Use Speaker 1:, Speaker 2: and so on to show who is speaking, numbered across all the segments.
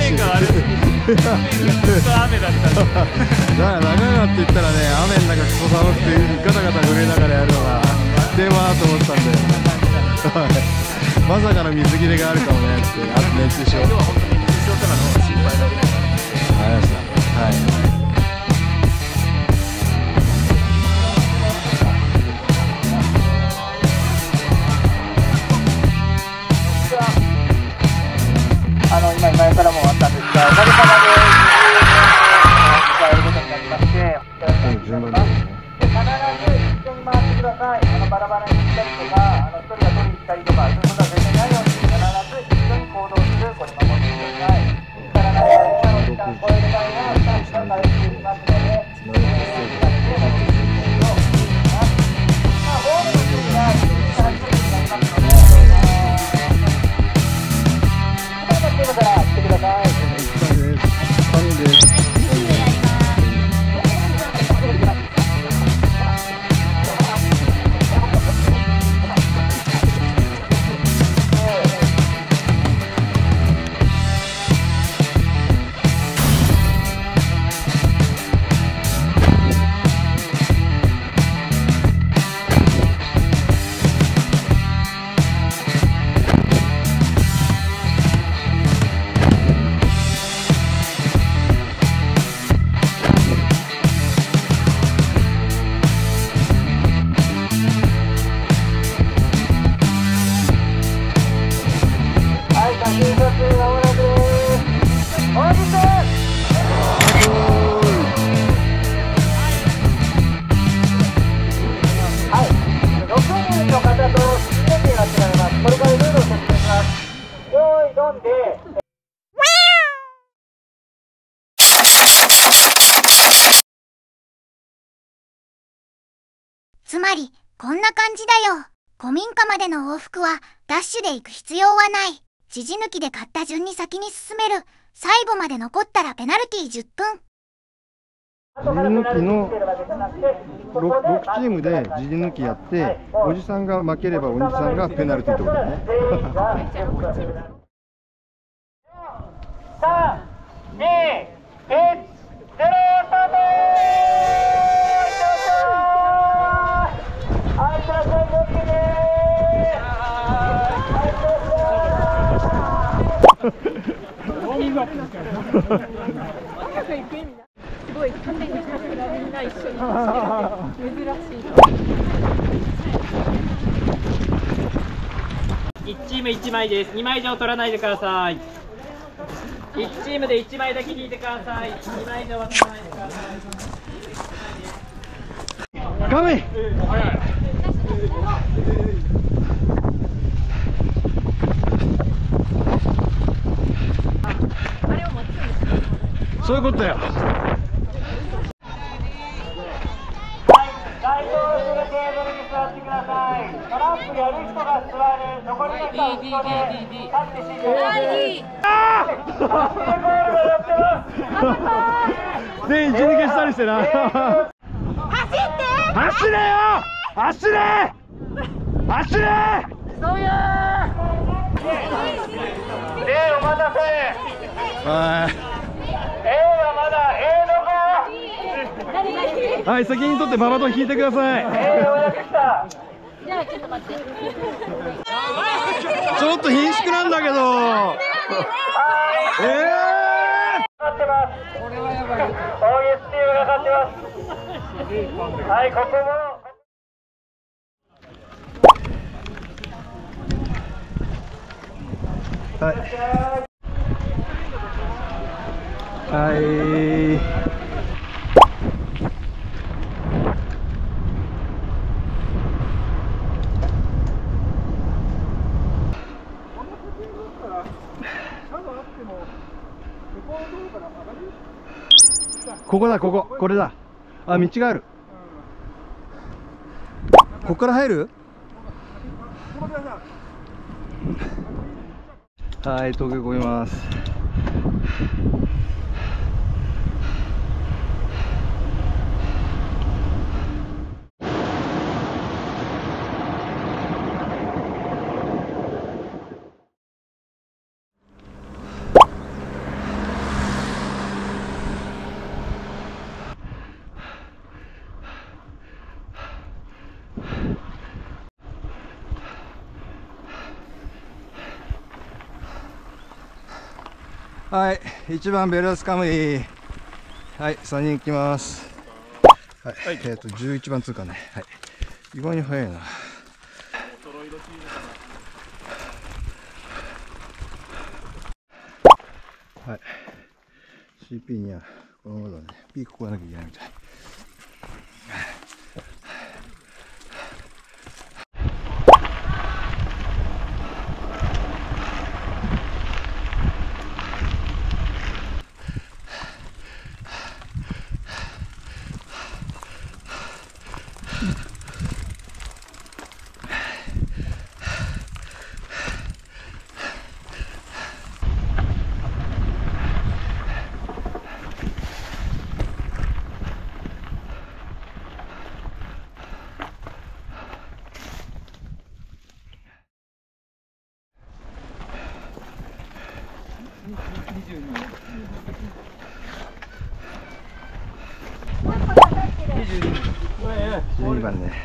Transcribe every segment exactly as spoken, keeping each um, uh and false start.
Speaker 1: 面が悪すぎて、面がずっと雨だったんで。
Speaker 2: だから長野って言ったらね、雨の中クソ寒くてガタガタ震えながらやるのが電話だと思ったんでまさかの水切れがあるかもねって。あと熱中症。
Speaker 1: 今日は本当に熱中症とかの方が心配だけど。
Speaker 2: ありました。はい。
Speaker 3: あの今前からもあったんですが、おかげさまで使えることになりまして、
Speaker 2: 順番ですね。
Speaker 3: 必ず一緒に回ってください。あのバラバラに行ったりとか、あの一人が取りに行ったりとか、そういうことは絶対ないように、必ず一緒に行動する、これ守ってください。ですから何か今の時間超える場合は、スタッフが対応していますので、えー、使って乗っていきたいと思います。まあ、ゴールの時がいちじからひとりになりますので、今から来てください。
Speaker 4: つまり、こんな感じだよ。古民家までの往復は、ダッシュで行く必要はない。指示抜きで買った順に先に進める。最後まで残ったらペナルティーじゅっぷん。
Speaker 2: 時事抜きの ろく, ろくチームで時事抜きやって、おじさんが負ければおじさんがペナルティーってことだね。
Speaker 3: さん、に、いち、ゼロスタート。はい、いってらっしゃい、気をつけて
Speaker 5: すごい縦に桜みんな一緒に珍しい。
Speaker 1: いちチームいちまいです。にまい以上取らないでください。いちチームでいちまいだけ引いてください。にまい以上は取らないでください。
Speaker 2: ガメそういうことだよ。
Speaker 3: 該当するテーブルに座ってください。トランプやる人が座る。残りの人は後ろで立って指示をして。ああ
Speaker 2: 全員一抜けしたりしてな。
Speaker 4: 走って
Speaker 2: 走れよ走れ走れ
Speaker 3: そういう例お待たせ。
Speaker 2: は
Speaker 3: A はまだ A の子。
Speaker 2: い、はい、責任取ってババトン引いてください。
Speaker 3: A ようやく来た。
Speaker 5: じゃあちょっと待って。
Speaker 2: ちょっと貧縮なんだけど。ええ
Speaker 3: 勝ってます。これはやばい。オーエス チームが勝ってます。はい、ここも
Speaker 2: はいはいここだこここれだ。あ、道がある。ここから入る？はい、峠越えます。 はい、いちばんベルスカムイ。はい、さんにん行きます。はい、はい、えっとじゅういちばん通過ね。はい、意外に早いな。はい、シーピー にはこのままだね。P ここやなきゃいけないみたい。じゅうにばんね。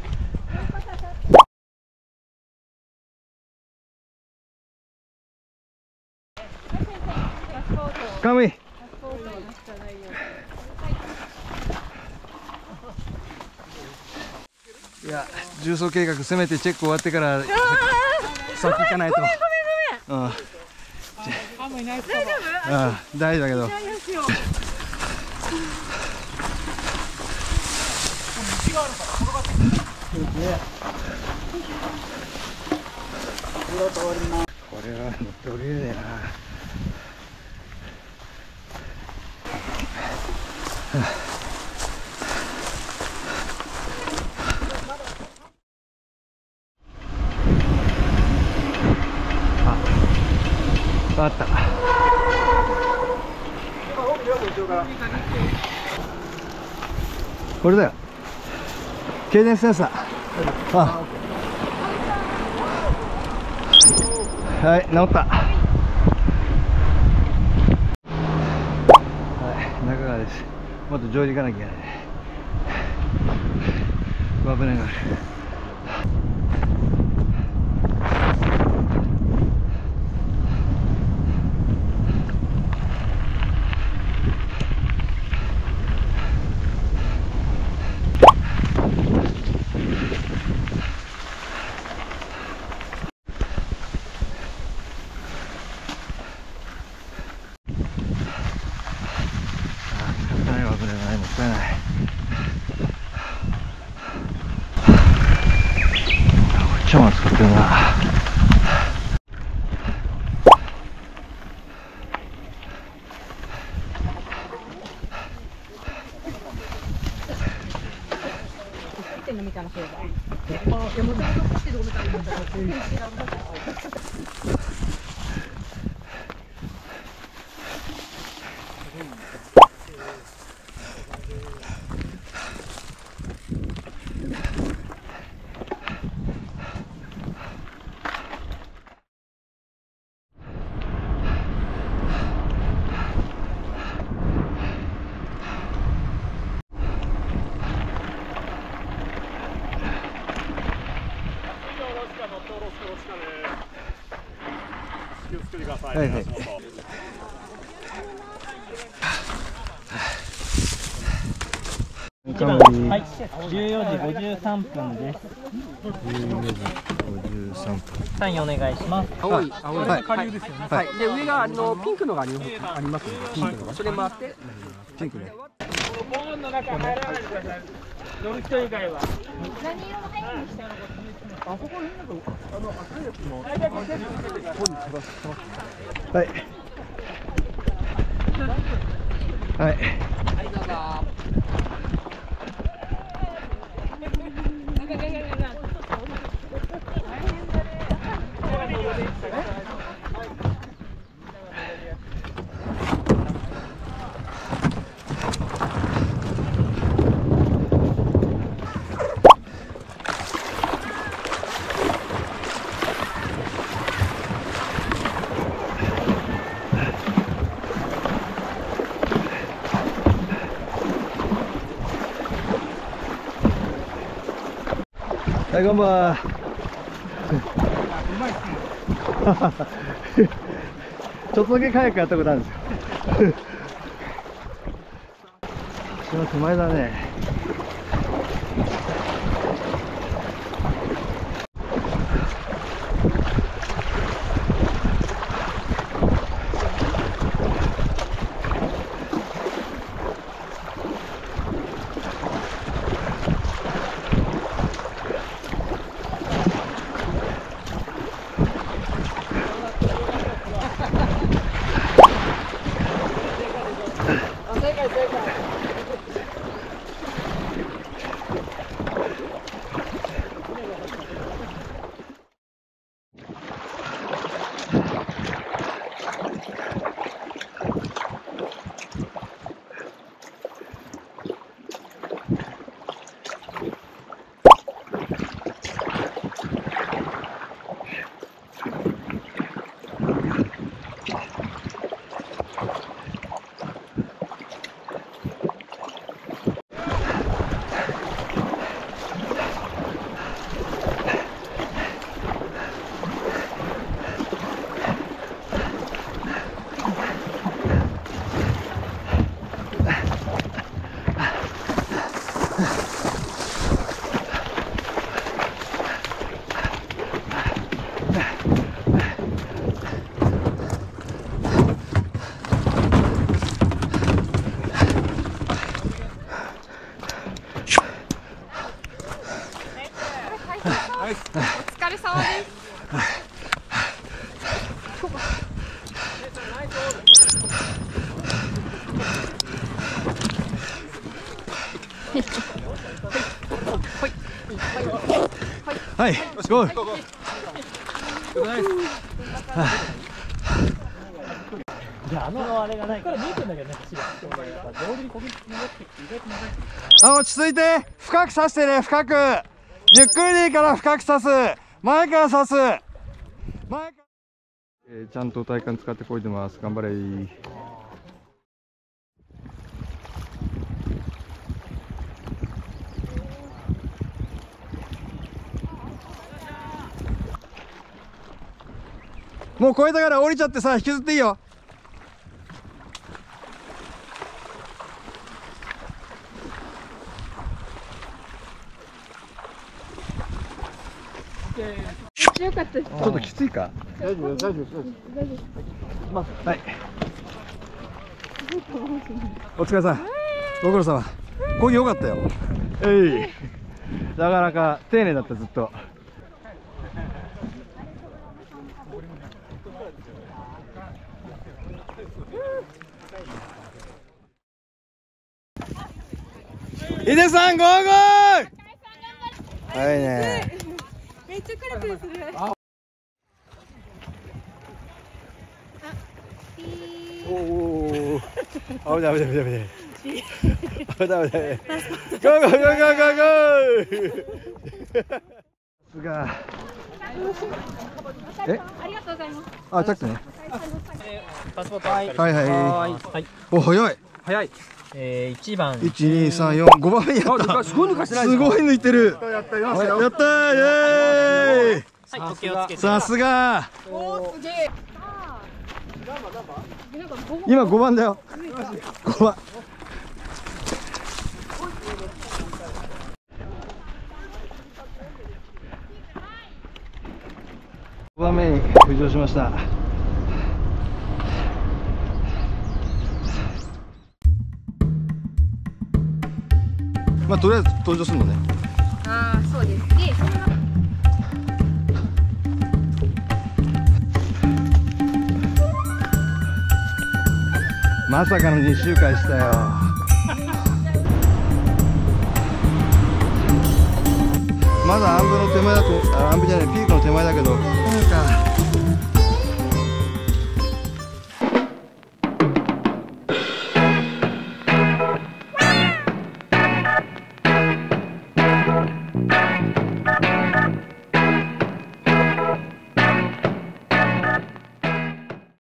Speaker 2: カムイ。いや、重装計画せめてチェック終わってから先行かないと。うん。大丈夫？ああ、大丈夫だけど。これは乗って降りれねえな。あった。これだよ。軽電センサー。あ。はい、治った。はい、中川です。もっと上流行かなきゃいけないね。危ないがある。超使ってるな。はいはい。
Speaker 1: はい、じゅうよじごじゅうさんぷんです。
Speaker 2: じゅうよじごじゅうさんぷん。
Speaker 1: サインお願いします。
Speaker 6: 青い、青い、下流ですよね。はい。で、上があのピンクのがありますので、ピンクのがそれ回って。
Speaker 2: ピンクね。
Speaker 1: このボーンの中入らないでください。乗る人以外は。何色のペンにしたのか。あそこになんかあの赤いやつも。
Speaker 2: はい。はい。
Speaker 6: はいどうぞ。
Speaker 2: はい、こんばんは。 ちょっとだけカヤックやったことあるんですよ。橋の手前だね。
Speaker 5: お疲れ様です。
Speaker 2: はい、ゴール。
Speaker 1: じゃあ、あのあれがないから見えてんだけどね、橋が。同時にこぎ持って意外と長い。
Speaker 2: あ、落ち着いて、深く刺してね、深く。ゆっくりでいいから深く刺す。前から刺す。前から。えー、ちゃんと体幹使ってこいでます。頑張れー。もう越えたから降りちゃってさ、引きずっていいよ。
Speaker 5: よかったです。
Speaker 2: ちょっときついか。大丈夫、大丈夫、大丈夫。はい。お疲れさん。ご苦労様。こぎ良かったよ。えい。なかなか丁寧だった、ずっと。井出さん、ゴーゴー。はいね。
Speaker 5: めっちゃクルクルする。
Speaker 2: おお。あぶない、あぶない、あぶない。あぶない、あぶない。ゴーゴーゴーゴーゴー。さすが。え？
Speaker 5: ありがとうございます。
Speaker 2: あ、チャックね。
Speaker 1: パスポート。
Speaker 2: はいはいはい。お、早い。
Speaker 6: 早い。
Speaker 1: えー、一番。
Speaker 2: 一二三四五番目やった。
Speaker 6: すごい抜かしてない
Speaker 2: すごい抜いてる。やったやったー、イエーイ。
Speaker 1: はい、お気をつけて。
Speaker 2: さすが。
Speaker 5: おお、すげえ。
Speaker 2: 今五番だよ。五番。五番目に浮上しました。まあとりあえず登場するのね。
Speaker 5: ああ、そうです。で、そんな。
Speaker 2: まさかのに周回したよ。まだアンブの手前だと、あ、アンブじゃない、ピークの手前だけど、なんか